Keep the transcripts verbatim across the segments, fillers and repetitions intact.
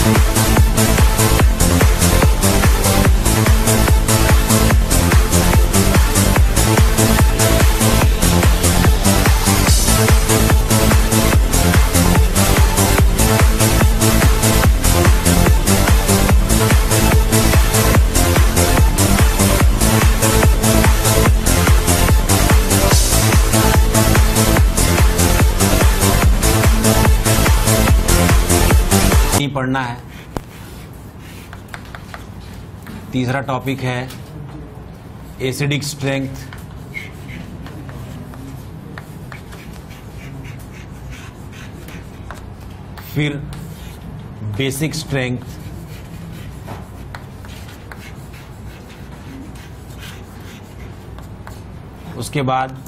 पढ़ना है। तीसरा टॉपिक है एसिडिक स्ट्रेंथ, फिर बेसिक स्ट्रेंथ, उसके बाद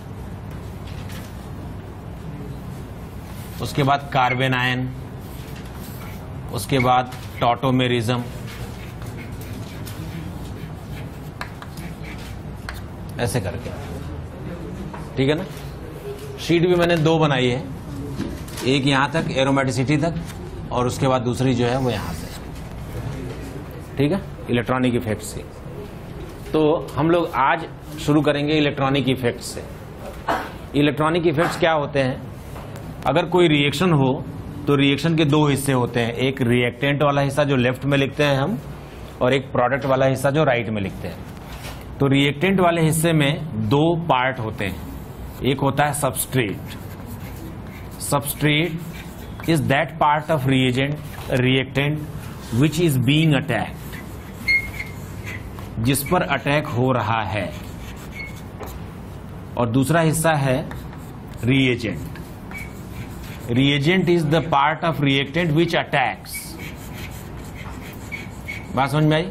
उसके बाद कार्बन आयन, उसके बाद टॉटोमेरिज्म, ऐसे करके, ठीक है ना। शीट भी मैंने दो बनाई है, एक यहां तक एरोमेटिसिटी तक और उसके बाद दूसरी जो है वो यहां से, ठीक है, इलेक्ट्रॉनिक इफेक्ट से। तो हम लोग आज शुरू करेंगे इलेक्ट्रॉनिक इफेक्ट से। इलेक्ट्रॉनिक इफेक्ट्स क्या होते हैं? अगर कोई रिएक्शन हो तो रिएक्शन के दो हिस्से होते हैं, एक रिएक्टेंट वाला हिस्सा जो लेफ्ट में लिखते हैं हम, और एक प्रोडक्ट वाला हिस्सा जो राइट में लिखते हैं। तो रिएक्टेंट वाले हिस्से में दो पार्ट होते हैं। एक होता है substrate. Substrate is that part of reagent reactant which is being attacked, जिस पर अटैक हो रहा है। और दूसरा हिस्सा है reagent. Reagent is the part of reactant which attacks. बात समझ में आई?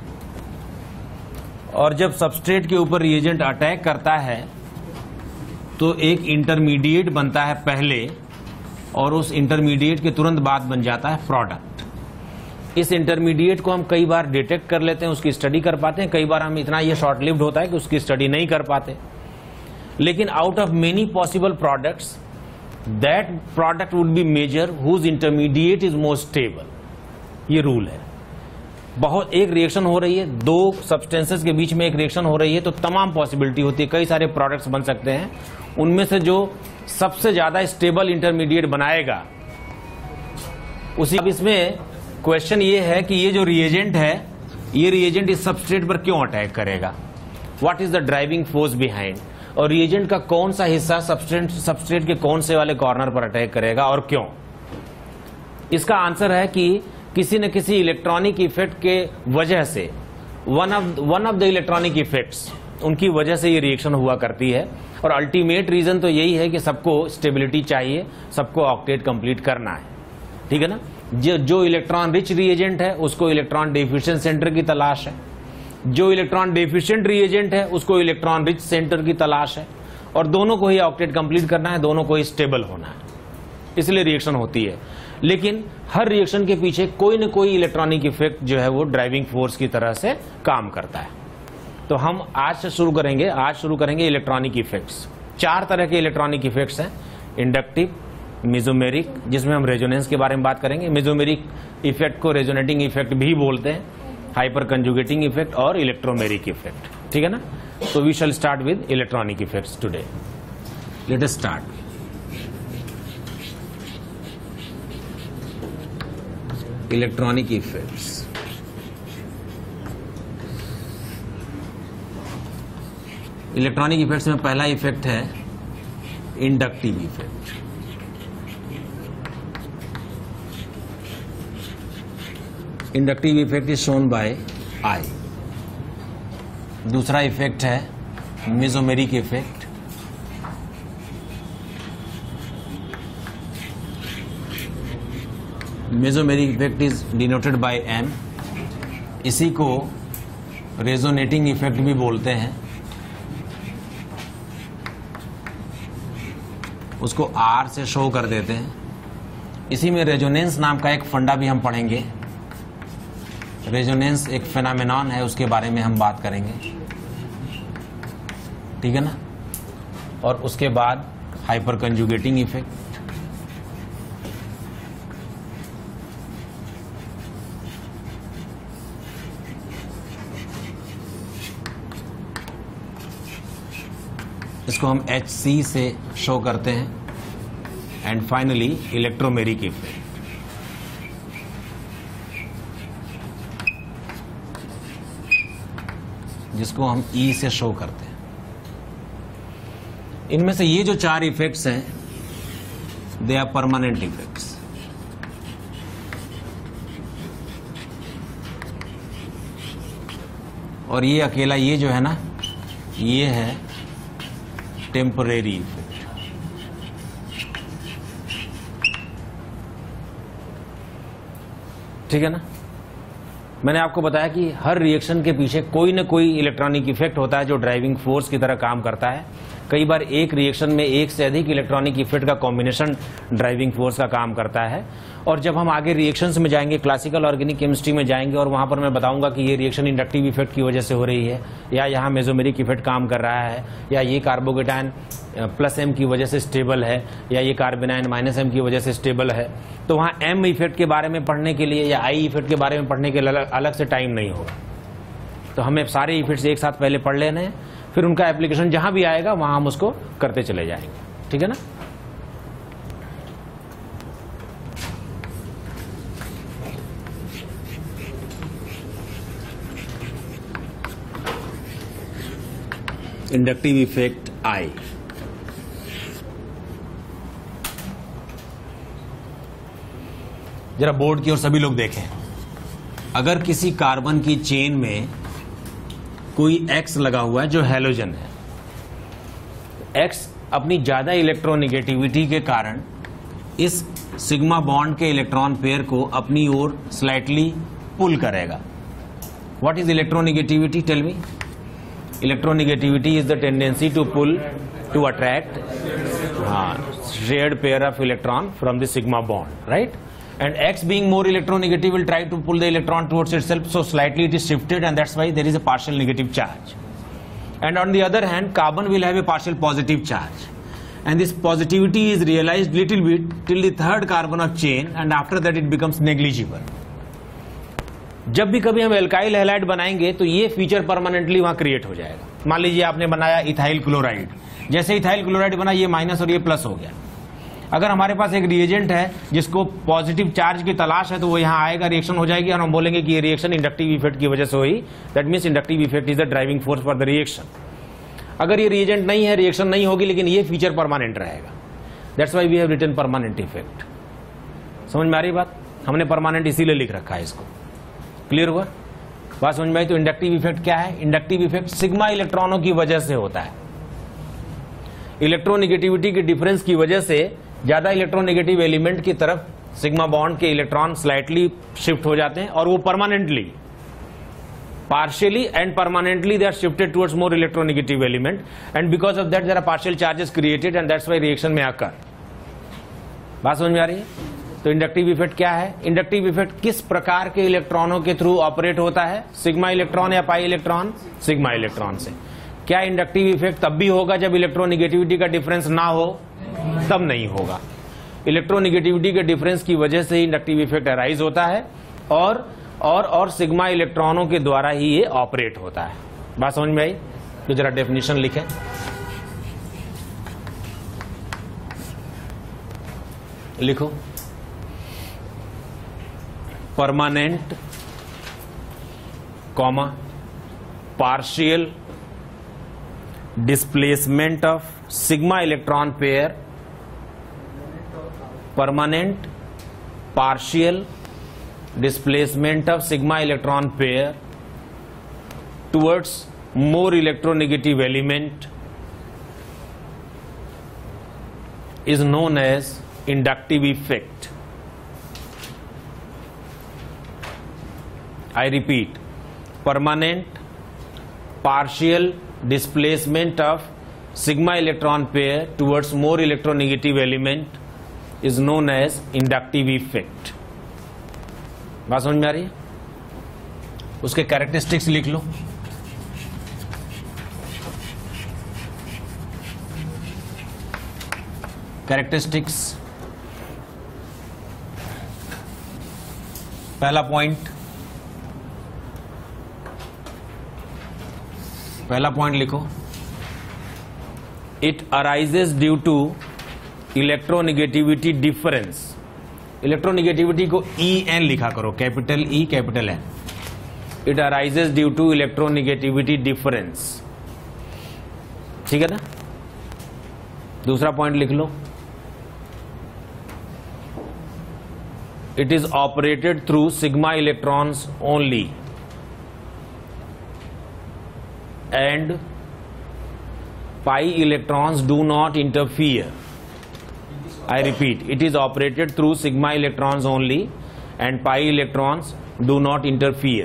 और जब सबस्ट्रेट के ऊपर रिएजेंट अटैक करता है तो एक इंटरमीडिएट बनता है पहले, और उस इंटरमीडिएट के तुरंत बाद बन जाता है प्रोडक्ट। इस इंटरमीडिएट को हम कई बार डिटेक्ट कर लेते हैं, उसकी स्टडी कर पाते हैं, कई बार हम इतना ये शॉर्ट लिव्ड होता है कि उसकी स्टडी नहीं कर पाते। लेकिन out of many possible products, that product would be major whose intermediate is more stable. ये रूल है। बहुत एक रिएक्शन हो रही है, दो सब्सटेंसेस के बीच में एक रिएक्शन हो रही है, तो तमाम पॉसिबिलिटी होती है, कई सारे प्रोडक्ट्स बन सकते हैं। उनमें से जो सबसे ज्यादा स्टेबल इंटरमीडिएट बनाएगा उसी। अब इसमें क्वेश्चन ये है कि ये जो रिएजेंट है, ये रिएजेंट इस सबस्ट्रेट पर क्यों अटैक करेगा? What is the driving force behind? और रिएजेंट का कौन सा हिस्सा सबस्ट्रेट सबस्ट्रेट के कौन से वाले कॉर्नर पर अटैक करेगा और क्यों? इसका आंसर है कि किसी न किसी इलेक्ट्रॉनिक इफेक्ट के वजह से, one of one of the electronic effects, उनकी वजह से ये रिएक्शन हुआ करती है। और अल्टीमेट रीजन तो यही है कि सबको स्टेबिलिटी चाहिए, सबको ऑक्टेट कंप्लीट करना है, ठीक है ना। जो जो इलेक्ट्रॉन रिच रिएजेंट है उसको इलेक्ट्रॉन डेफिशिएंट सेंटर की तलाश है, जो इलेक्ट्रॉन डेफिशिएंट रिएजेंट है उसको इलेक्ट्रॉन रिच सेंटर की तलाश है, और दोनों को ही ऑक्टेट कंप्लीट करना है, दोनों को ही स्टेबल होना है, इसलिए रिएक्शन होती है। लेकिन हर रिएक्शन के पीछे कोई न कोई इलेक्ट्रॉनिक इफेक्ट जो है वो ड्राइविंग फोर्स की तरह से काम करता है। तो हम आज से शुरू करेंगे आज शुरू करेंगे इलेक्ट्रॉनिक इफेक्ट्स। चार तरह के इलेक्ट्रॉनिक इफेक्ट्स हैं, इंडक्टिव, मेसोमेरिक, जिसमें हम रेजोनेंस के बारे में बात करेंगे, मेसोमेरिक इफेक्ट को रेजोनेटिंग इफेक्ट भी बोलते हैं, हाइपर कंजुगेटिंग इफेक्ट और इलेक्ट्रोमेरिक इफेक्ट, ठीक है ना। तो we shall start with electronic effects today. Let us start. Electronic effects. Electronic effects में पहला इफेक्ट है inductive effect. Inductive effect is shown by I. दूसरा इफेक्ट है mesomeric effect. Mesomeric effect is denoted by M. इसी को resonating effect भी बोलते हैं, उसको आर से शो कर देते हैं। इसी में रेजोनेंस नाम का एक फंडा भी हम पढ़ेंगे। रेजोनेंस एक फेनामेनॉन है, उसके बारे में हम बात करेंगे, ठीक है ना। और उसके बाद हाइपर कंजुगेटिंग इफेक्ट, जिसको हम एच सी से शो करते हैं, एंड फाइनली इलेक्ट्रोमेरिक इफेक्ट, जिसको हम ई से शो करते हैं। इनमें से ये जो चार इफेक्ट्स हैं, दे आर परमानेंट इफेक्ट्स। और ये अकेला ये जो है ना, ये है टेम्परेरी इफेक्ट। ठीक है ना। मैंने आपको बताया कि हर रिएक्शन के पीछे कोई ना कोई इलेक्ट्रॉनिक इफेक्ट होता है जो ड्राइविंग फोर्स की तरह काम करता है। कई बार एक रिएक्शन में एक से अधिक इलेक्ट्रॉनिक इफेक्ट का कॉम्बिनेशन ड्राइविंग फोर्स का काम करता है। और जब हम आगे रिएक्शंस में जाएंगे, क्लासिकल ऑर्गेनिक केमिस्ट्री में जाएंगे, और वहां पर मैं बताऊंगा कि ये रिएक्शन इंडक्टिव इफेक्ट की वजह से हो रही है, या यहाँ मेसोमेरिक इफेक्ट काम कर रहा है, या ये कार्बोकेटायन प्लस एम की वजह से स्टेबल है, या ये कार्बेनाइन माइनस एम की वजह से स्टेबल है। तो वहां एम इफेक्ट के बारे में पढ़ने के लिए या आई इफेक्ट के बारे में पढ़ने के लिए अलग से टाइम नहीं होगा। तो हमें सारे इफेक्ट्स एक साथ पहले पढ़ लेने हैं, फिर उनका एप्लीकेशन जहां भी आएगा वहां हम उसको करते चले जाएंगे। ठीक है ना। Inductive effect I. जरा बोर्ड की ओर सभी लोग देखें। अगर किसी कार्बन की चेन में कोई एक्स लगा हुआ है जो हैलोजन है, एक्स अपनी ज्यादा इलेक्ट्रोनेगेटिविटी के कारण इस सिग्मा बॉन्ड के इलेक्ट्रॉन पेयर को अपनी ओर स्लाइटली पुल करेगा। What is electronegativity? Tell me. Electronegativity is the tendency to pull to attract shared pair of electron from the sigma bond, right? And X being more electronegative will try to pull the electron towards itself, so slightly it is shifted, and that's why there is a partial negative charge. And on the other hand, carbon will have a partial positive charge, and this positivity is realized little bit till the third carbon of chain, and after that it becomes negligible. जब भी कभी हम alkyl halide बनाएंगे तो ये feature permanently वहां create हो जाएगा। मान लीजिए आपने बनाया इथाइल क्लोराइड, जैसे इथाइल क्लोराइड बना, ये माइनस और ये प्लस हो गया। अगर हमारे पास एक रिएजेंट है जिसको पॉजिटिव चार्ज की तलाश है, तो वो यहाँ आएगा, रिएक्शन हो जाएगी, और हम बोलेंगे कि ये रिएक्शन इंडक्टिव इफेक्ट की वजह से हुई। That means inductive effect is the driving force for the reaction. अगर ये रिएजेंट नहीं है, रिएक्शन नहीं होगी, लेकिन ये फीचर परमानेंट रहेगा। That's why we have written permanent effect. समझ में आ रही बात? हमने परमानेंट इसीलिए लिख रखा है इसको। क्लियर हुआ? बात समझ में आई? तो इंडक्टिव इफेक्ट क्या है? इंडक्टिव इफेक्ट सिग्मा इलेक्ट्रॉनों की वजह से होता है। इलेक्ट्रोनेगेटिविटी के डिफरेंस की वजह से ज्यादा इलेक्ट्रोनेगेटिव एलिमेंट की तरफ सिग्मा बॉन्ड के इलेक्ट्रॉन स्लाइटली शिफ्ट हो जाते हैं, और वो permanently, partially and permanently they are shifted towards more electronegative element, and because of that there are partial charges created, and that's why reaction में आकर। बात समझ में आ रही है? तो इंडक्टिव इफेक्ट क्या है? इंडक्टिव इफेक्ट किस प्रकार के इलेक्ट्रॉनों के थ्रू ऑपरेट होता है? सिग्मा इलेक्ट्रॉन या पाई इलेक्ट्रॉन? सिग्मा इलेक्ट्रॉन से। क्या इंडक्टिव इफेक्ट तब भी होगा जब इलेक्ट्रोनेगेटिविटी का डिफरेंस ना हो? तब नहीं होगा। इलेक्ट्रोनेगेटिविटी के डिफरेंस की वजह से ही इंडक्टिव इफेक्ट अराइज होता है, और और और सिग्मा इलेक्ट्रॉनों के द्वारा ही ये ऑपरेट होता है। बात समझ में आई? तो जरा डेफिनेशन लिखें। लिखो। Permanent comma partial displacement of sigma electron pair, permanent partial displacement of sigma electron pair towards more electronegative element is known as inductive effect. I repeat, permanent partial displacement of sigma electron pair towards more electronegative element is known as inductive effect. बात समझ में आ रही है? उसके characteristics लिख लो। Characteristics, पहला point, पहला पॉइंट लिखो, it arises due to electronegativity difference. Electronegativity को ई एन लिखा करो, capital E capital N. It arises due to electronegativity difference, ठीक है ना। दूसरा पॉइंट लिख लो, it is operated through sigma electrons only and pi electrons do not interfere. I repeat, it is operated through sigma electrons only and pi electrons do not interfere.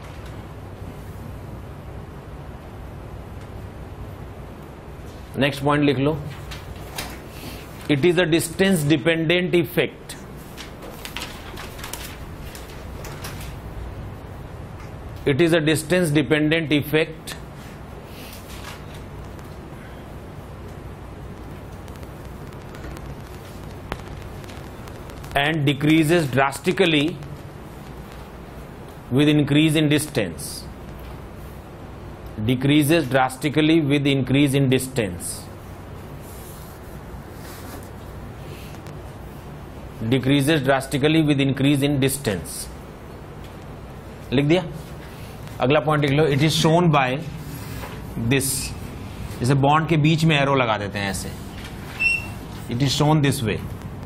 Next point लिख लो, it is a distance dependent effect. It is a distance dependent effect and decreases drastically with increase in distance. Decreases drastically with increase in distance. Decreases drastically with increase in distance. लिख दिया। अगला point लिख लो, it is shown by this. जैसे bond के बीच में arrow लगा देते हैं ऐसे, it is shown this way.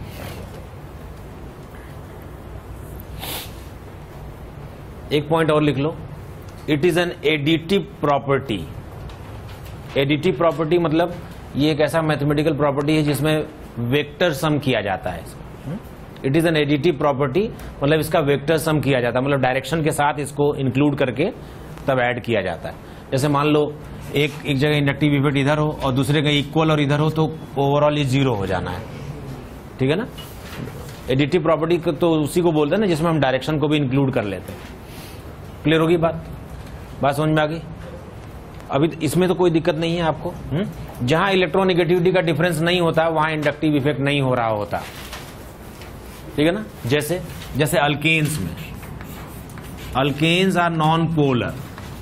एक पॉइंट और लिख लो, it is an additive property. Additive property मतलब ये एक ऐसा मैथमेटिकल प्रॉपर्टी है जिसमें वेक्टर सम किया जाता है। It is an additive property मतलब इसका वेक्टर सम किया जाता है, मतलब डायरेक्शन के साथ इसको इंक्लूड करके तब ऐड किया जाता है। जैसे मान लो एक एक जगह इंडक्टिव इफेक्ट इधर हो और दूसरे का इक्वल और इधर हो तो ओवरऑल ये जीरो हो जाना है, ठीक है ना। एडिटिव प्रॉपर्टी तो उसी को बोलते हैं ना जिसमें हम डायरेक्शन को भी इंक्लूड कर लेते हैं। क्लियर होगी बात? बात समझ में आ गई? अभी इसमें तो कोई दिक्कत नहीं है आपको। हम्म जहां इलेक्ट्रोनिगेटिविटी का डिफरेंस नहीं होता वहां इंडक्टिव इफेक्ट नहीं हो रहा होता, ठीक है ना। जैसे जैसे अल्केन्स में, alkanes are non polar.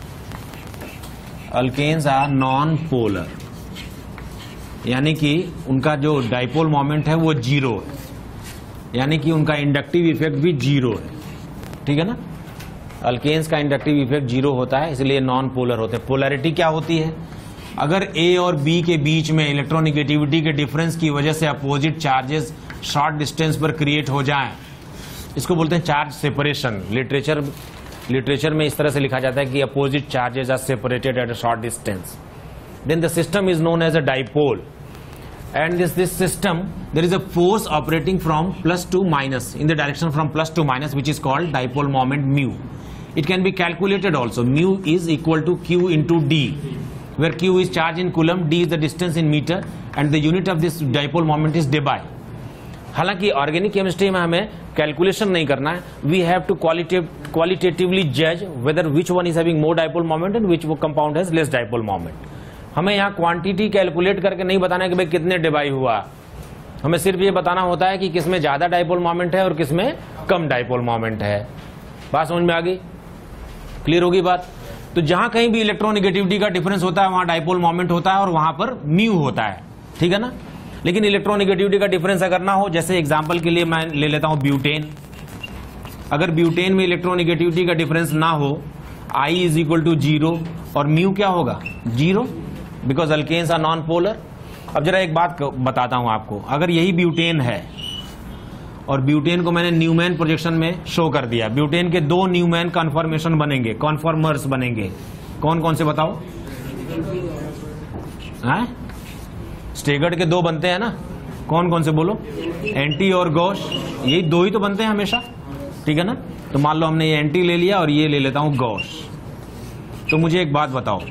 Alkanes are non polar यानी कि उनका जो डाइपोल मोमेंट है वो जीरो है, यानी कि उनका इंडक्टिव इफेक्ट भी जीरो है, ठीक है ना। अल्केन्स का इंडक्टिव इफेक्ट जीरो होता है, इसलिए नॉन पोलर होते हैं। पोलैरिटी क्या होती है? अगर ए और बी के बीच में इलेक्ट्रोनिगेटिविटी के डिफरेंस की वजह से अपोजिट चार्जेस शॉर्ट डिस्टेंस पर क्रिएट हो जाएं, इसको बोलते हैं चार्ज सेपरेशन। लिटरेचर लिटरेचर में इस तरह से लिखा जाता है कि opposite charges are separated at a short distance, then the system is known as a dipole. And this this system, there is a force operating from plus to minus, in the direction from plus to minus, which is called dipole moment mu. It can be calculated also. Mu is equal to Q into D, where Q is charge in coulomb, D is the distance in meter, and the unit of this dipole moment is debye. हालांकि organic chemistry में हमें calculation नहीं करना है, we have to qualitatively जज whether which one is having more dipole moment and which वो compound has less dipole moment. हमें यहाँ क्वांटिटी कैलकुलेट करके नहीं बताना है कि भाई कितने डिवाइड हुआ, हमें सिर्फ ये बताना होता है कि किसमें ज्यादा डाइपोल मोमेंट है और किसमें कम डाइपोल मोमेंट है। बात समझ में आ गई? क्लियर होगी बात? तो जहां कहीं भी इलेक्ट्रोनिगेटिविटी का डिफरेंस होता है वहां डाइपोल मोमेंट होता है और वहां पर म्यू होता है, ठीक है ना। लेकिन इलेक्ट्रोनिगेटिविटी का डिफरेंस अगर ना हो, जैसे एग्जाम्पल के लिए मैं ले लेता हूं ब्यूटेन। अगर ब्यूटेन में इलेक्ट्रोनिगेटिविटी का डिफरेंस ना हो, I is equal to zero और म्यू क्या होगा? Zero, because alkanes are non polar. अब जरा एक बात बताता हूं आपको, अगर यही ब्यूटेन है और ब्यूटेन को मैंने न्यूमैन प्रोजेक्शन में शो कर दिया, ब्यूटेन के दो न्यूमैन कन्फॉर्मेशन बनेंगे, कॉन्फॉर्मर्स बनेंगे। कौन कौन से बताओ? हाँ? स्टेगर्ड के दो बनते हैं ना, कौन कौन से बोलो? एंटी और गॉश, यही दो ही तो बनते हैं हमेशा, ठीक है ना। तो मान लो हमने ये एंटी ले लिया और ये ले लेता हूं गॉश। तो मुझे एक बात बताओ,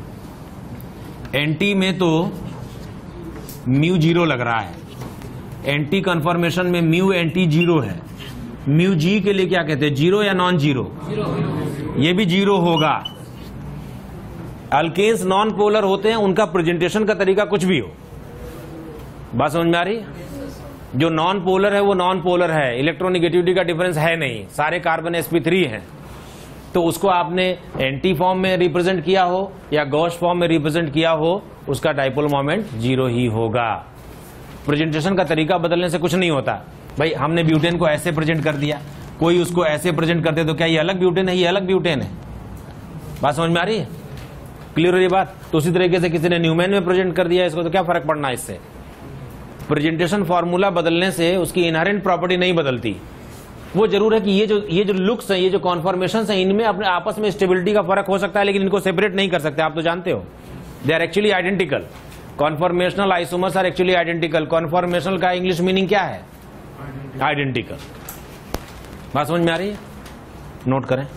एंटी में तो म्यू जीरो लग रहा है, एंटी कन्फर्मेशन में म्यू एंटी जीरो है। म्यू जी के लिए क्या कहते हैं? जीरो या नॉन जीरो? ये भी जीरो होगा। अल्केन्स नॉन पोलर होते हैं, उनका प्रेजेंटेशन का तरीका कुछ भी हो। बात समझ में आ रही? जो नॉन पोलर है वो नॉन पोलर है, इलेक्ट्रोनिगेटिविटी का डिफरेंस है नहीं, सारे कार्बन एस पी थ्री है, तो उसको आपने एंटी फॉर्म में रिप्रेजेंट किया हो या गॉस फॉर्म में रिप्रेजेंट किया हो, उसका डाइपोल मोमेंट जीरो ही होगा। प्रेजेंटेशन का तरीका बदलने से कुछ नहीं होता। भाई हमने ब्यूटेन को ऐसे प्रेजेंट कर दिया, कोई उसको ऐसे प्रेजेंट कर दे तो क्या ये अलग ब्यूटेन है? ये अलग ब्यूटेन है। बात समझ में आ रही है? क्लियर हो ये बात? तो उसी तरीके से किसी ने न्यूमैन में प्रेजेंट कर दिया इसको, तो क्या फर्क पड़ना है इससे? प्रेजेंटेशन फॉर्मूला बदलने से उसकी इनहेरेंट प्रॉपर्टी नहीं बदलती। वो जरूर है कि ये जो ये जो लुक्स हैं, ये जो कॉन्फॉर्मेशंस हैं, इनमें अपने आपस में स्टेबिलिटी का फर्क हो सकता है, लेकिन इनको सेपरेट नहीं कर सकते। आप तो जानते हो they are actually identical. Conformational isomers are actually identical. Conformational का इंग्लिश मीनिंग क्या है? आइडेंटिकल। बात समझ में आ रही है? नोट करें।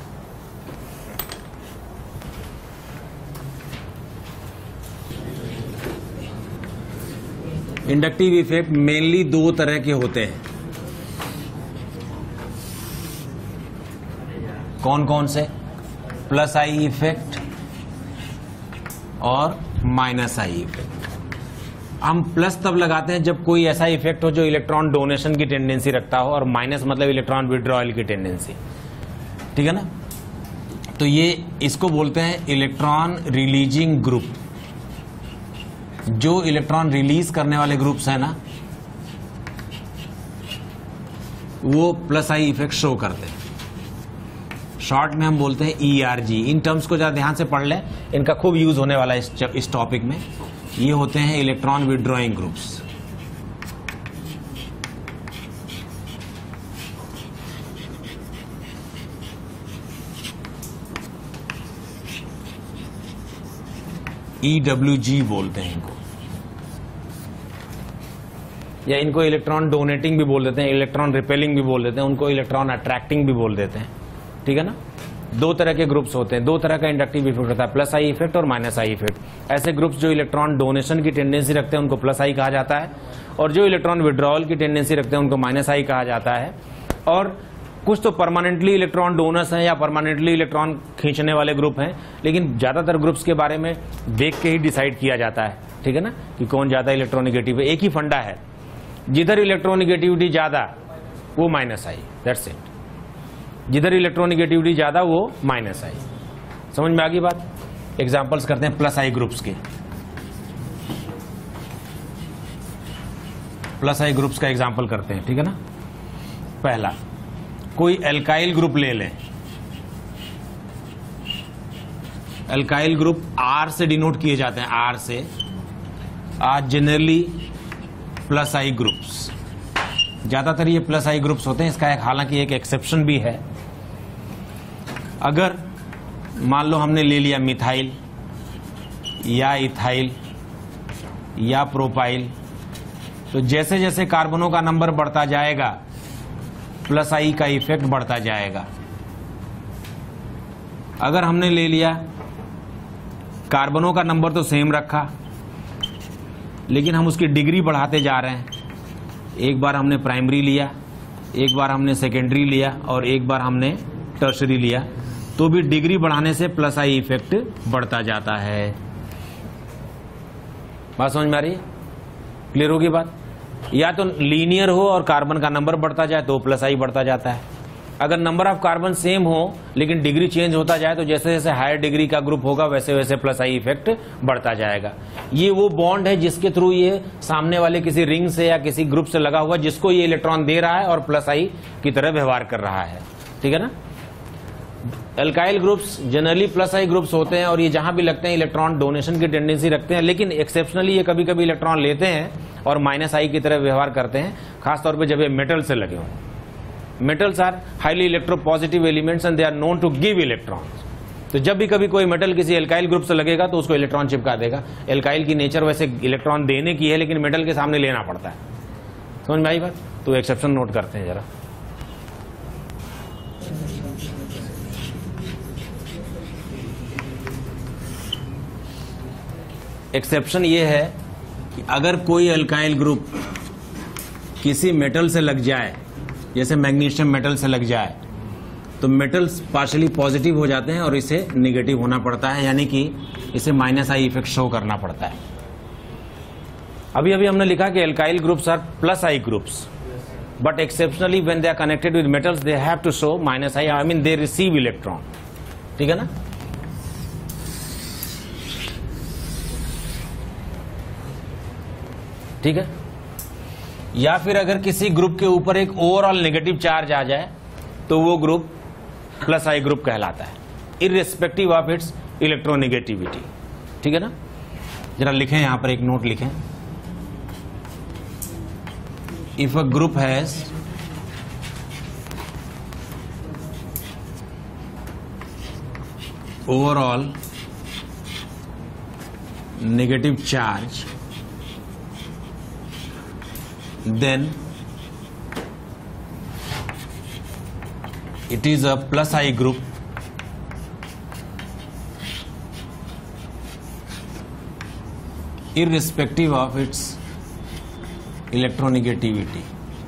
इंडक्टिव इफेक्ट मेनली दो तरह के होते हैं। कौन कौन से? प्लस आई इफेक्ट और माइनस आई इफेक्ट। हम प्लस तब लगाते हैं जब कोई ऐसा इफेक्ट हो जो इलेक्ट्रॉन डोनेशन की टेंडेंसी रखता हो, और माइनस मतलब इलेक्ट्रॉन विड्रॉयल की टेंडेंसी। ठीक है ना? तो ये इसको बोलते हैं इलेक्ट्रॉन रिलीजिंग ग्रुप। जो इलेक्ट्रॉन रिलीज करने वाले ग्रुप्स हैं ना, वो प्लस आई इफेक्ट शो करते हैं। शॉर्ट में हम बोलते हैं E R G. In terms को जरा ध्यान से पढ़ लें, इनका खूब यूज होने वाला है इस, इस टॉपिक में। ये होते हैं electron withdrawing groups. E W G बोलते हैं इनको, या इनको इलेक्ट्रॉन डोनेटिंग भी बोल देते हैं, इलेक्ट्रॉन रिपेलिंग भी बोल देते हैं, उनको इलेक्ट्रॉन अट्रैक्टिंग भी बोल देते हैं। ठीक है ना? दो तरह के ग्रुप्स होते हैं, दो तरह का इंडक्टिव इफेक्ट होता है, प्लस आई इफेक्ट और माइनस आई इफेक्ट। ऐसे ग्रुप्स जो इलेक्ट्रॉन डोनेशन की टेंडेंसी रखते हैं उनको प्लस आई कहा जाता है, और जो इलेक्ट्रॉन विड्रॉल की टेंडेंसी रखते हैं उनको माइनस आई कहा जाता है। और कुछ तो परमानेंटली इलेक्ट्रॉन डोनर्स हैं या परमानेंटली इलेक्ट्रॉन खींचने वाले ग्रुप हैं, लेकिन ज्यादातर ग्रुप्स के बारे में देख के ही डिसाइड किया जाता है। ठीक है ना? कि कौन ज्यादा इलेक्ट्रोनिगेटिव है। एक ही फंडा है, जिधर इलेक्ट्रोनिगेटिविटी ज्यादा वो माइनस आई, दैट्स इट। जिधर इलेक्ट्रोनिगेटिविटी ज्यादा वो माइनस आई। समझ में आ गई बात? एग्जांपल्स करते हैं प्लस आई ग्रुप्स के। प्लस आई ग्रुप्स का एग्जांपल करते हैं। ठीक है ना? पहला, कोई एल्काइल ग्रुप ले लें। एल्काइल ग्रुप आर से डिनोट किए जाते हैं, आर से। आज जनरली प्लस आई ग्रुप्स, ज्यादातर ये प्लस आई ग्रुप्स होते हैं। इसका एक हालांकि एक एक्सेप्शन भी है। अगर मान लो हमने ले लिया मिथाइल या इथाइल या प्रोपाइल, तो जैसे जैसे कार्बनों का नंबर बढ़ता जाएगा प्लस आई का इफेक्ट बढ़ता जाएगा। अगर हमने ले लिया कार्बनों का नंबर तो सेम रखा, लेकिन हम उसकी डिग्री बढ़ाते जा रहे हैं। एक बार हमने प्राइमरी लिया, एक बार हमने सेकेंडरी लिया और एक बार हमने टर्शरी लिया, तो भी डिग्री बढ़ाने से प्लस आई इफेक्ट बढ़ता जाता है। बात समझ में आ रही है? क्लियर होगी बात? या तो लीनियर हो और कार्बन का नंबर बढ़ता जाए तो प्लस आई बढ़ता जाता है। अगर नंबर ऑफ कार्बन सेम हो लेकिन डिग्री चेंज होता जाए तो जैसे जैसे हायर डिग्री का ग्रुप होगा वैसे वैसे प्लस आई इफेक्ट बढ़ता जाएगा। ये वो बॉन्ड है जिसके थ्रू ये सामने वाले किसी रिंग से या किसी ग्रुप से लगा हुआ, जिसको ये इलेक्ट्रॉन दे रहा है और प्लस आई की तरह व्यवहार कर रहा है। ठीक है ना? Alkyl groups generally plus I groups होते हैं और ये जहां भी लगते हैं इलेक्ट्रॉन डोनेशन की टेंडेंसी रखते हैं, लेकिन एक्सेप्शनली ये कभी कभी इलेक्ट्रॉन लेते हैं और माइनस आई की तरह व्यवहार करते हैं, खासतौर पर जब ये मेटल से लगे हों। Metals are highly electropositive elements and they are known to give electrons. तो जब भी कभी कोई मेटल किसी एल्काइल ग्रुप से लगेगा तो उसको इलेक्ट्रॉन चिपका देगा। एल्काइल की नेचर वैसे इलेक्ट्रॉन देने की है, लेकिन मेटल के सामने लेना पड़ता है। समझ में आई बात? तो एक्सेप्शन नोट करते हैं जरा। एक्सेप्शन ये है कि अगर कोई एल्काइल ग्रुप किसी मेटल से लग जाए, जैसे मैग्नीशियम मेटल से लग जाए, तो मेटल्स पार्शियली पॉजिटिव हो जाते हैं और इसे निगेटिव होना पड़ता है, यानी कि इसे माइनस आई इफेक्ट शो करना पड़ता है। अभी अभी हमने लिखा कि alkyl groups are plus I groups, but exceptionally when they are connected with metals they have to show minus I, I mean they receive electron. ठीक है ना। ठीक है। या फिर अगर किसी ग्रुप के ऊपर एक ओवरऑल नेगेटिव चार्ज आ जाए तो वो ग्रुप प्लस आई ग्रुप कहलाता है, इररिस्पेक्टिव ऑफ इट्स इलेक्ट्रोनेगेटिविटी। ठीक है ना। जरा लिखें, यहां पर एक नोट लिखें। If a group has overall negative charge, then it is a plus I group irrespective of its electronegativity.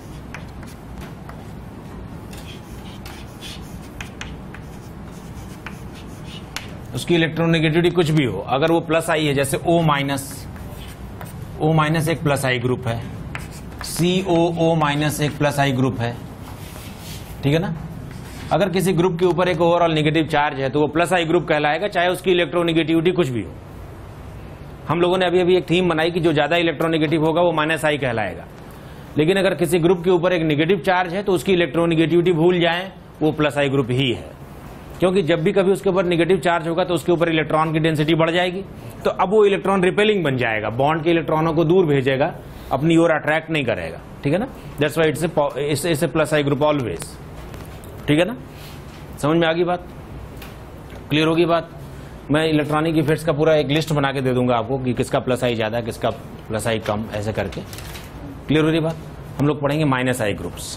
उसकी इलेक्ट्रोनेगेटिविटी कुछ भी हो, अगर वो प्लस आई है, जैसे O माइनस, O माइनस एक प्लस आई ग्रुप है, सी ओ ओ माइनस एक प्लस आई ग्रुप है। ठीक है ना। अगर किसी ग्रुप के ऊपर एक ओवरऑल नेगेटिव चार्ज है तो वो प्लस आई ग्रुप कहलाएगा, चाहे उसकी इलेक्ट्रोनेगेटिविटी कुछ भी हो। हम लोगों ने अभी अभी एक थीम बनाई कि जो ज्यादा इलेक्ट्रोनेगेटिव होगा वो माइनस आई कहलाएगा। लेकिन अगर किसी ग्रुप के ऊपर एक नेगेटिव चार्ज है तो उसकी इलेक्ट्रोनेगेटिविटी भूल जाएं, वो प्लस आई ग्रुप ही है, क्योंकि जब भी कभी उसके ऊपर नेगेटिव चार्ज होगा तो उसके ऊपर इलेक्ट्रॉन की डेंसिटी बढ़ जाएगी, तो अब वो इलेक्ट्रॉन रिपेलिंग बन जाएगा, बॉन्ड के इलेक्ट्रॉनों को दूर भेजेगा, अपनी ओर अट्रैक्ट नहीं करेगा। ठीक है ना। That's why it's it's a plus I group always. ठीक है ना। समझ में आ गई बात, क्लियर होगी बात। मैं इलेक्ट्रॉनिक इफेक्ट्स का पूरा एक लिस्ट बना के दे दूंगा आपको कि किसका प्लस आई ज्यादा, किसका प्लस आई कम, ऐसे करके। क्लियर हो रही बात। हम लोग पढ़ेंगे minus I groups.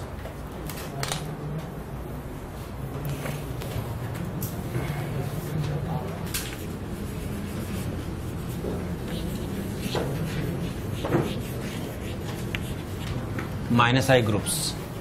Minus I groups,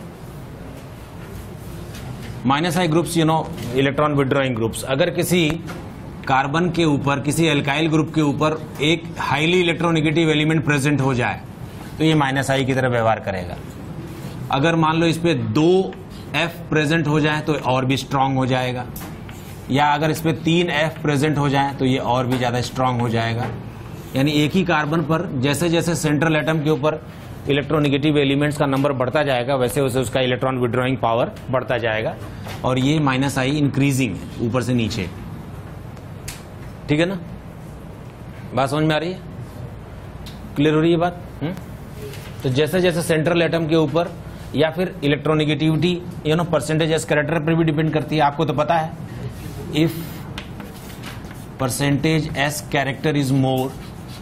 minus I groups you know electron withdrawing groups. अगर किसी कार्बन के ऊपर, किसी एल्काइल ग्रुप के ऊपर एक हाईली इलेक्ट्रोनेगेटिव एलिमेंट प्रेजेंट हो जाए तो ये माइनस आई की तरह व्यवहार करेगा। अगर मान लो इस पे दो एफ प्रेजेंट हो जाए तो और भी स्ट्रांग हो जाएगा, या अगर इस पे तीन एफ प्रेजेंट हो जाए तो ये और भी ज्यादा स्ट्रांग हो जाएगा। यानी एक ही कार्बन पर जैसे जैसे सेंट्रल एटम के ऊपर इलेक्ट्रोनेगेटिव एलिमेंट्स का नंबर बढ़ता जाएगा वैसे वैसे उसका इलेक्ट्रॉन विड्रॉइंग पावर बढ़ता जाएगा, और ये माइनस आई इंक्रीजिंग है ऊपर से नीचे। ठीक है ना। बात समझ में आ रही है, क्लियर हो रही है बात। हुँ? तो जैसे जैसे सेंट्रल एटम के ऊपर, या फिर electronegativity you know percentage S character पर भी डिपेंड करती है, आपको तो पता है। If percentage S character is more,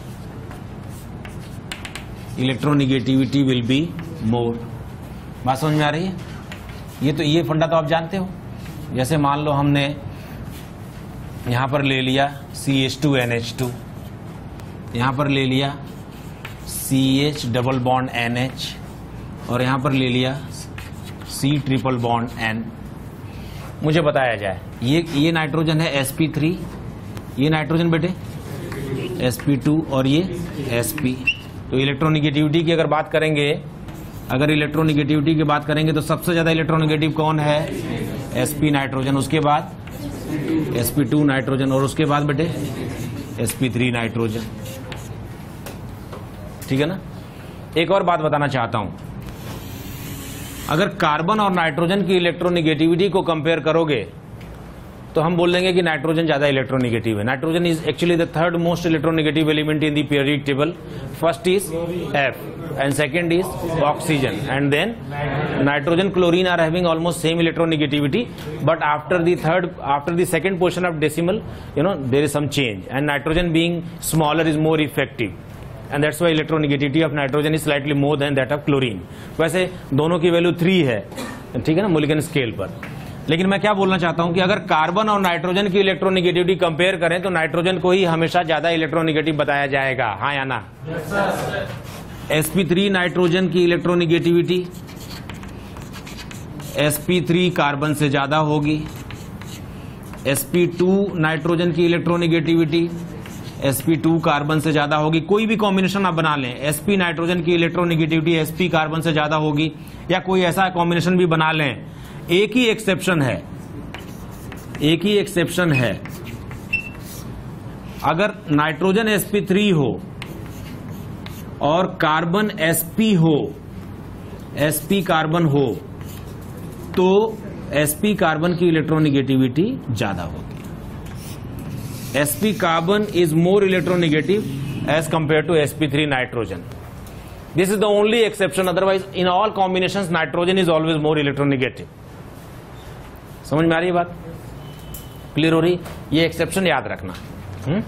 electronegativity will be more. बात समझ में आ रही है। ये तो ये फंडा तो आप जानते हो। जैसे मान लो हमने यहां पर ले लिया C H two N H two, यहां पर ले लिया C H double bond N H, और यहां पर ले लिया सी ट्रिपल बॉन्ड एन। मुझे बताया जाए ये ये नाइट्रोजन है एस पी थ्री, ये नाइट्रोजन बेटे एस पी टू, और ये एस पी। तो इलेक्ट्रोनेगेटिविटी की अगर बात करेंगे, अगर इलेक्ट्रोनेगेटिविटी की बात करेंगे तो सबसे ज्यादा इलेक्ट्रोनेगेटिव कौन है? एसपी नाइट्रोजन, उसके बाद एस पी टू नाइट्रोजन, और उसके बाद बेटे एस पी थ्री नाइट्रोजन। ठीक है ना। एक और बात बताना चाहता हूं, अगर कार्बन और नाइट्रोजन की इलेक्ट्रोनेगेटिविटी को कंपेयर करोगे तो हम बोल देंगे कि नाइट्रोजन ज्यादा इलेक्ट्रोनेगेटिव है। Nitrogen is actually the third most electronegative element in the periodic table. First is F and second is oxygen, and then nitrogen, chlorine are having almost same electronegativity, but after the third after the second portion of decimal, you know, there is some change, and nitrogen being smaller is more effective, and that's why electronegativity of nitrogen is slightly more than that of chlorine. वैसे दोनों की value three है, ठीक है ना, मोलिकन scale पर। लेकिन मैं क्या बोलना चाहता हूं कि अगर कार्बन और नाइट्रोजन की इलेक्ट्रोनेगेटिविटी कंपेयर करें तो नाइट्रोजन को ही हमेशा ज्यादा इलेक्ट्रोनेगेटिव बताया जाएगा, हाँ या ना? एस पी थ्री नाइट्रोजन की electronegativity S P three carbon से ज्यादा होगी। एस पी टू नाइट्रोजन की electronegativity S P two carbon से ज्यादा होगी। कोई भी कॉम्बिनेशन आप बना लें, एस पी नाइट्रोजन की इलेक्ट्रोनेगेटिविटी एस पी कार्बन से ज्यादा होगी, या कोई ऐसा कॉम्बिनेशन भी बना लें। एक ही एक्सेप्शन है, एक ही एक्सेप्शन है, अगर नाइट्रोजन एस पी थ्री हो और कार्बन एस पी हो, एस पी कार्बन हो, तो एस पी कार्बन की इलेक्ट्रोनेगेटिविटी ज्यादा होगी। S P carbon is more electronegative as compare to S P three nitrogen. This is the only exception, otherwise in all combinations nitrogen is always more electronegative. समझ में आ रही है बात? Clear हो रही? ये एक्सेप्शन याद रखना। हुँ?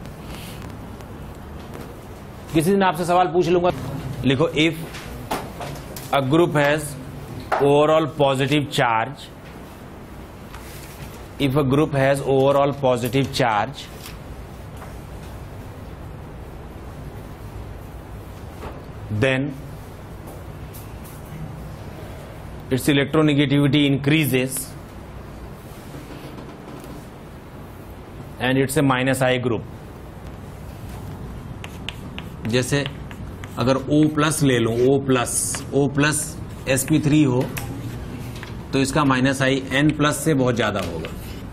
किसी दिन आपसे सवाल पूछ लूंगा, लिखो if a group has overall positive charge, if a group has overall positive charge, then its electronegativity increases and it's a minus I group। जैसे अगर O प्लस ले लो, O plus O plus S P three हो तो इसका minus आई N plus से बहुत ज्यादा होगा।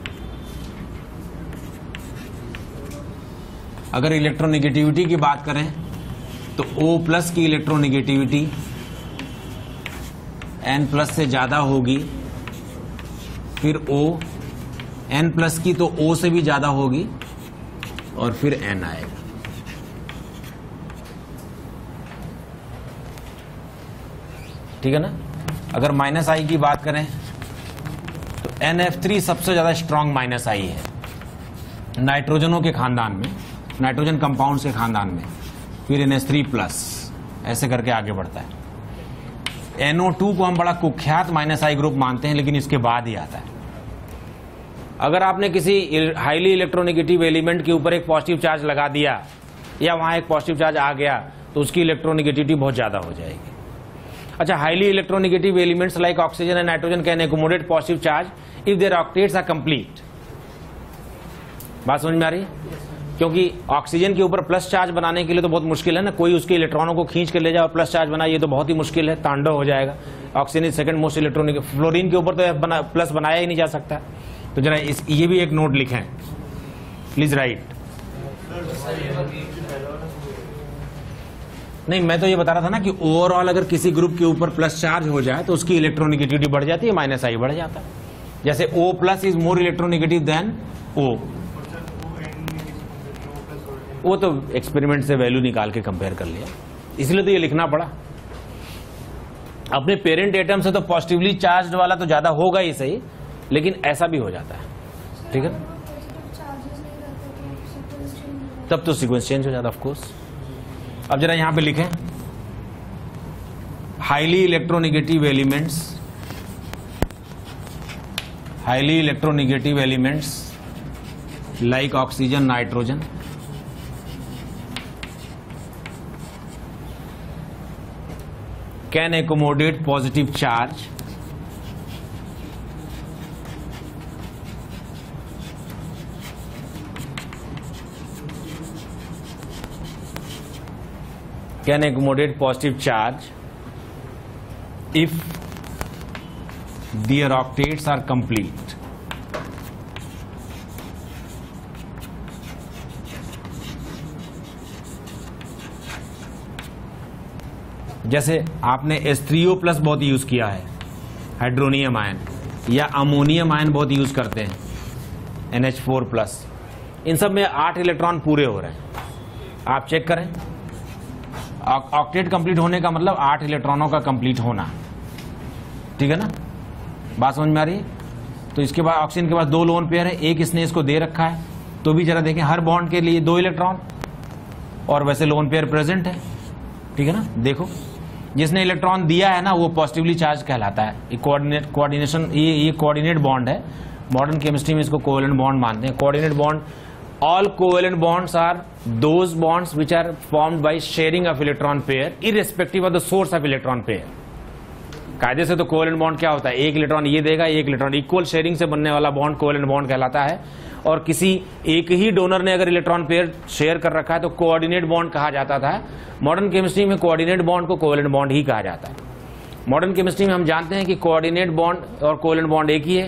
अगर इलेक्ट्रोनेगेटिविटी की बात करें तो O प्लस की इलेक्ट्रोनेगेटिविटी N प्लस से ज्यादा होगी, फिर O, N प्लस की तो O से भी ज्यादा होगी और फिर N आएगा। ठीक है ना? अगर माइनस आई की बात करें तो एन एफ थ्री सबसे ज्यादा स्ट्रॉन्ग माइनस आई है नाइट्रोजनों के खानदान में, नाइट्रोजन कंपाउंड्स के खानदान में, फिर एन एच थ्री प्लस, ऐसे करके आगे बढ़ता है। एन ओ टू को हम बड़ा कुख्यात माइनस आई ग्रुप मानते हैं, लेकिन इसके बाद ही आता है। अगर आपने किसी हाईली इलेक्ट्रोनेगेटिव एलिमेंट के ऊपर एक पॉजिटिव चार्ज लगा दिया या वहां एक पॉजिटिव चार्ज आ गया तो उसकी इलेक्ट्रोनेगेटिविटी बहुत ज्यादा हो जाएगी। अच्छा, highly electronegative elements like oxygen and nitrogen can accommodate positive charge if their octets are complete. बात समझ में आ रही है? क्योंकि ऑक्सीजन के ऊपर प्लस चार्ज बनाने के लिए तो बहुत मुश्किल है ना, कोई उसके इलेक्ट्रॉनों को खींच के ले जाए और प्लस चार्ज बनाए, ये तो बहुत ही मुश्किल है, तांडव हो जाएगा। Oxygen is second most electronic. Fluorine के ऊपर तो बना, प्लस बनाया ही नहीं जा सकता। तो जरा इस ये भी एक नोट लिखें प्लीज, राइट। नहीं, मैं तो ये बता रहा था ना कि ओवरऑल अगर किसी ग्रुप के ऊपर प्लस चार्ज हो जाए तो उसकी इलेक्ट्रोनेगेटिविटी बढ़ जाती है, माइनस आई बढ़ जाता है। जैसे O plus is more electronegative than O। वो तो एक्सपेरिमेंट से वैल्यू निकाल के कंपेयर कर लिया, इसलिए तो ये लिखना पड़ा। अपने पेरेंट एटम से तो पॉजिटिवली चार्ज वाला तो ज्यादा होगा ही सही, लेकिन ऐसा भी हो जाता है। ठीक है, तब तो सीक्वेंस चेंज हो जाता ऑफ कोर्स। अब जरा यहां पे लिखें, highly electronegative elements, highly electronegative elements like oxygen, nitrogen can accommodate positive charge can accommodate positive charge if their octates are complete। जैसे आपने एस थ्री ओ प्लस बहुत यूज किया है, हाइड्रोनियम आयन, या अमोनियम आयन बहुत use करते हैं, N H four plus. इन सब में आठ इलेक्ट्रॉन पूरे हो रहे हैं। आप चेक करें, ऑक्टेट कंप्लीट होने का मतलब आठ इलेक्ट्रॉनों का कंप्लीट होना। ठीक है ना? बात समझ में आ रही है? तो इसके बाद ऑक्सीजन के पास दो लोन पेयर है, एक इसने इसको दे रखा है, तो भी जरा देखें हर बॉन्ड के लिए दो इलेक्ट्रॉन, और वैसे लोन पेयर प्रेजेंट है। ठीक है ना? देखो, जिसने इलेक्ट्रॉन दिया है ना वो पॉजिटिवली चार्ज कहलाता है। ये कोऑर्डिनेट कोऑर्डिनेशन ये ये कोऑर्डिनेट बॉन्ड है। मॉडर्न केमिस्ट्री में इसको कोवेलेंट बॉन्ड मानते हैं। Coordinate bond, all covalent bonds are those bonds which are formed by sharing of electron pair irrespective of the source of electron pair. कायदे से तो कोवेलेंट बॉन्ड क्या होता है, एक इलेक्ट्रॉन ये देगा, एक इलेक्ट्रॉन, इक्वल शेयरिंग से बनने वाला बॉन्ड कोवेलेंट बॉन्ड कहलाता है। और किसी एक ही डोनर ने अगर इलेक्ट्रॉन पेयर शेयर कर रखा है तो कोऑर्डिनेट बॉन्ड कहा जाता था। मॉडर्न केमिस्ट्री में कोऑर्डिनेट बॉन्ड को कोवेलेंट बॉन्ड ही कहा जाता है। मॉडर्न केमिस्ट्री में हम जानते हैं कि कोऑर्डिनेट बॉन्ड और कोवेलेंट बॉन्ड एक ही है।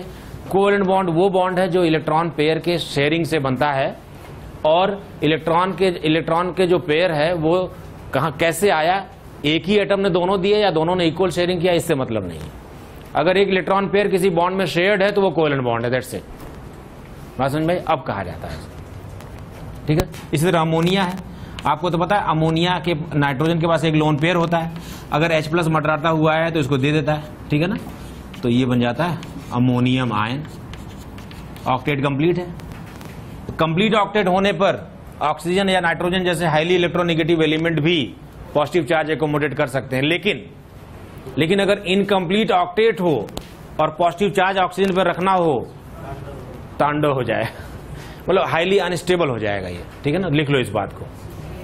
कोवेलेंट बॉन्ड वो बॉन्ड है जो इलेक्ट्रॉन पेयर के शेयरिंग से बनता है, और इलेक्ट्रॉन के इलेक्ट्रॉन के जो पेयर है वो कहाँ कैसे आया, एक ही एटम ने दोनों दिए या दोनों ने इक्वल शेयरिंग किया, इससे मतलब नहीं है। अगर एक इलेक्ट्रॉन पेयर किसी बॉन्ड में शेयर्ड है तो वो कोवेलेंट बॉन्ड है, दैट्स इट। बात समझ में? अब कहा जाता है, ठीक है। इसी तरह अमोनिया है, आपको तो पता है अमोनिया के नाइट्रोजन के पास एक लोन पेयर होता है, अगर H प्लस मटराता हुआ है तो इसको दे देता है, ठीक है ना, तो ये बन जाता है अमोनियम आयन। ऑक्टेट कंप्लीट है। कंप्लीट ऑक्टेट होने पर ऑक्सीजन या नाइट्रोजन जैसे हाईली इलेक्ट्रोनेगेटिव एलिमेंट भी पॉजिटिव चार्ज एकोमोडेट कर सकते हैं, लेकिन लेकिन अगर इनकम्प्लीट ऑक्टेट हो और पॉजिटिव चार्ज ऑक्सीजन पर रखना हो, तांडव हो जाए, मतलब हाईली अनस्टेबल हो जाएगा ये, ठीक है ना, लिख लो इस बात को।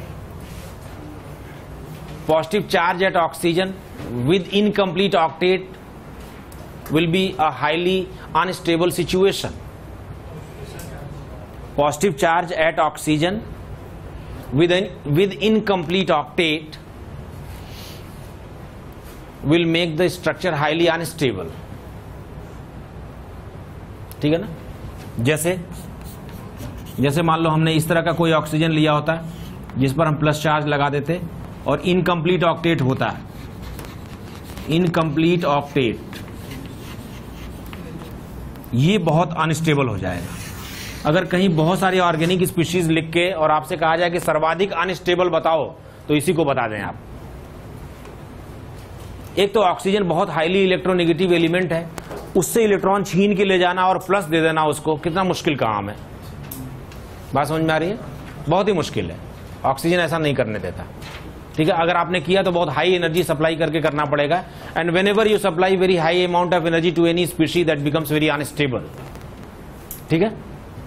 Positive charge at oxygen with incomplete octet will be a highly unstable situation. Positive charge at oxygen with an, with incomplete octet will make the structure highly unstable. ठीक है ना, जैसे जैसे मान लो हमने इस तरह का कोई ऑक्सीजन लिया होता है जिस पर हम प्लस चार्ज लगा देते और इनकम्प्लीट ऑक्टेट होता है, इनकम्प्लीट ऑक्टेट, ये बहुत अनस्टेबल हो जाएगा। अगर कहीं बहुत सारी ऑर्गेनिक स्पीशीज लिख के और आपसे कहा जाए कि सर्वाधिक अनस्टेबल बताओ, तो इसी को बता दें आप। एक तो ऑक्सीजन बहुत हाईली इलेक्ट्रोनेगेटिव एलिमेंट है, उससे इलेक्ट्रॉन छीन के ले जाना और प्लस दे देना उसको, कितना मुश्किल काम है। बात समझ में आ रही है? बहुत ही मुश्किल है, ऑक्सीजन ऐसा नहीं करने देता, ठीक है। अगर आपने किया तो बहुत हाई एनर्जी सप्लाई करके करना पड़ेगा, and whenever you supply very high amount of energy to any species that becomes very unstable, ठीक है।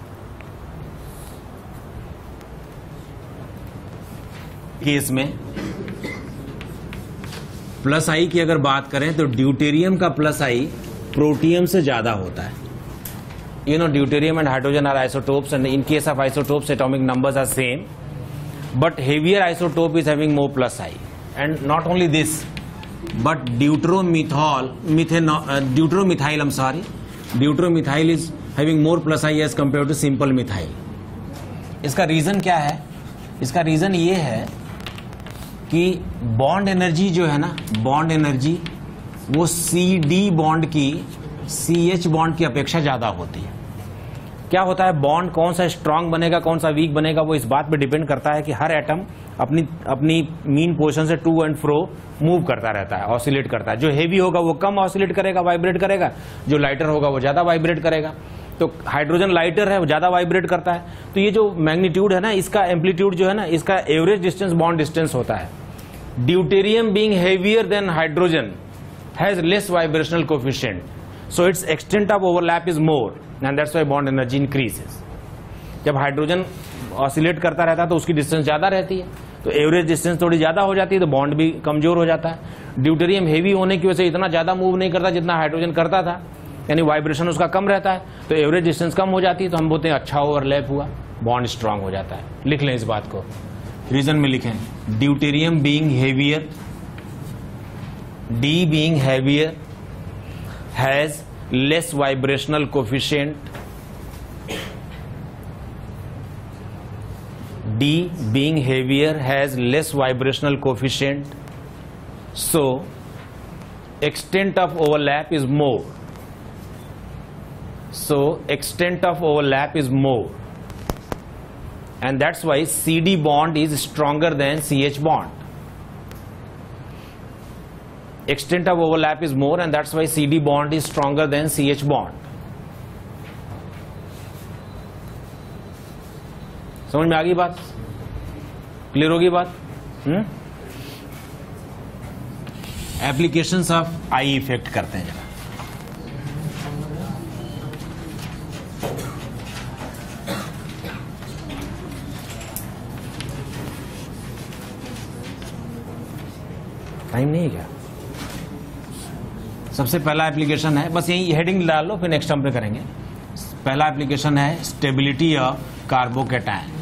केस में प्लस आई की अगर बात करें तो ड्यूटेरियम का प्लस आई प्रोटियम से ज्यादा होता है। You know deuterium and hydrogen are isotopes, and in case of isotopes atomic numbers are same, but heavier isotope is having more plus I. And not only this, but deuteromethyl, methano, uh, deuteromethyl, I'm sorry, deuteromethyl is having more plus I as compared to simple methyl. इसका reason क्या है? इसका reason ये है कि bond energy जो है ना, बॉन्ड एनर्जी वो सी डी बॉन्ड की सी एच बॉन्ड की अपेक्षा ज्यादा होती है। क्या होता है, बॉन्ड कौन सा स्ट्रांग बनेगा कौन सा वीक बनेगा, वो इस बात पे डिपेंड करता है कि हर एटम अपनी अपनी मीन पोजीशन से टू एंड फ्रो मूव करता रहता है, ऑसिलेट करता है। जो हेवी होगा वो कम ऑसिलेट करेगा, वाइब्रेट करेगा, जो लाइटर होगा वो ज्यादा वाइब्रेट करेगा। तो हाइड्रोजन लाइटर है, वो ज्यादा वाइब्रेट करता है। तो ये जो मैग्नीट्यूड है ना, इसका एम्पलीट्यूड जो है ना, इसका एवरेज डिस्टेंस बॉन्ड डिस्टेंस होता है। Deuterium being heavier than hydrogen has less vibrational coefficient, so its extent of overlap is more, and that's why bond energy increases. जब हाइड्रोजन ऑसिलेट करता रहता है तो उसकी डिस्टेंस ज्यादा रहती है, तो एवरेज डिस्टेंस थोड़ी ज्यादा हो जाती है, तो बॉन्ड भी कमजोर हो जाता है। ड्यूटेरियम हेवी होने की वजह से इतना ज्यादा मूव नहीं करता जितना हाइड्रोजन करता था, यानी वाइब्रेशन उसका कम रहता है, तो एवरेज डिस्टेंस कम हो जाती है, तो हम बोलते हैं अच्छा ओवरलैप हुआ, बॉन्ड स्ट्रांग हो जाता है। लिख लें इस बात को, रीजन में लिखें, deuterium being heavier, D being heavier has less vibrational coefficient, D being heavier has less vibrational coefficient, so extent of overlap is more, so extent of overlap is more, and that's why C D bond is stronger than C H bond. Extent of overlap is more, and that's why C D bond is stronger than C H bond. समझ में आ गई बात? Clear होगी बात? हम्म? Applications of I effect करते हैं जरा। टाइम नहीं है क्या? सबसे पहला एप्लीकेशन है, बस यही हेडिंग डाल लो, फिर नेक्स्ट हम पे करेंगे। पहला एप्लीकेशन है स्टेबिलिटी ऑफ कार्बोकैटायन।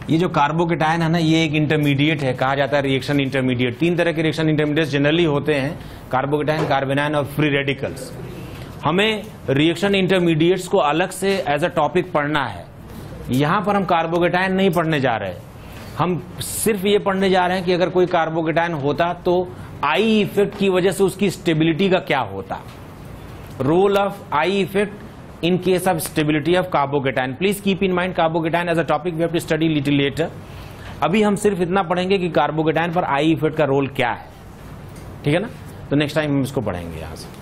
ये जो कार्बोकेटायन है ना, ये एक इंटरमीडिएट है, कहा जाता है रिएक्शन इंटरमीडिएट। तीन तरह के रिएक्शन इंटरमीडिएट जनरली होते हैं, कार्बोकेटायन, कार्बेनायन और फ्री रेडिकल्स। हमें रिएक्शन इंटरमीडिएट्स को अलग से एज अ टॉपिक पढ़ना है। यहां पर हम कार्बोकेटायन नहीं पढ़ने जा रहे, हम सिर्फ ये पढ़ने जा रहे हैं कि अगर कोई कार्बोकेटायन होता तो आई इफेक्ट की वजह से उसकी स्टेबिलिटी का क्या होता, role of I effect in case of stability of carbocation. Please keep in mind carbocation as a topic we have to study little later. अभी हम सिर्फ इतना पढ़ेंगे कि कार्बोकेटायन पर आई इफेक्ट का रोल क्या है, ठीक है ना। तो नेक्स्ट टाइम हम इसको पढ़ेंगे यहां से।